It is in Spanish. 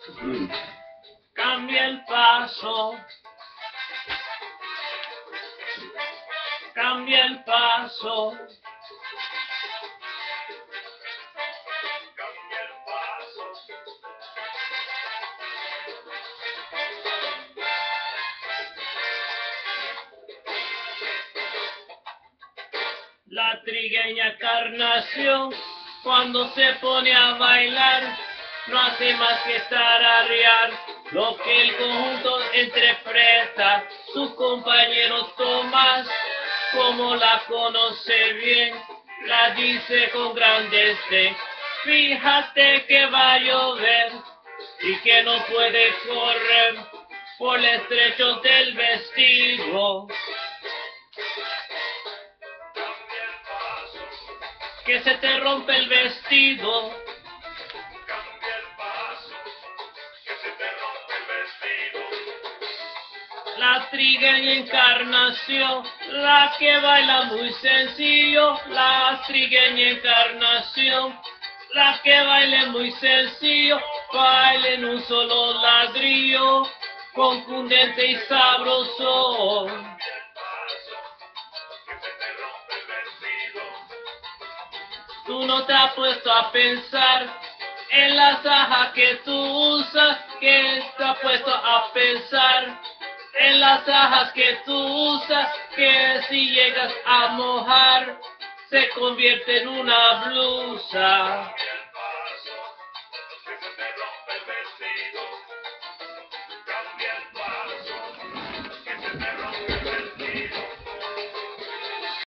Cambia el paso, cambia el paso. Cambia el paso. La trigueña Encarnación, cuando se pone a bailar, no hace más que tararear lo que el conjunto interpreta. Su compañero Tomás, como la conoce bien, la dice con gran desdén: fíjate que va a llover y que no puede correr por el estrecho del vestido. Que se te rompe el vestido. Cambia el paso, que se te rompe el vestido. La trigueña Encarnación, la que baila muy sencillo. La trigueña Encarnación, la que baila muy sencillo. Baila en un solo ladrillo, contundente y sabroso. Tú no te has puesto a pensar en las ajas que tú usas, que te has puesto a pensar en las ajas que tú usas, que si llegas a mojar se convierte en una blusa.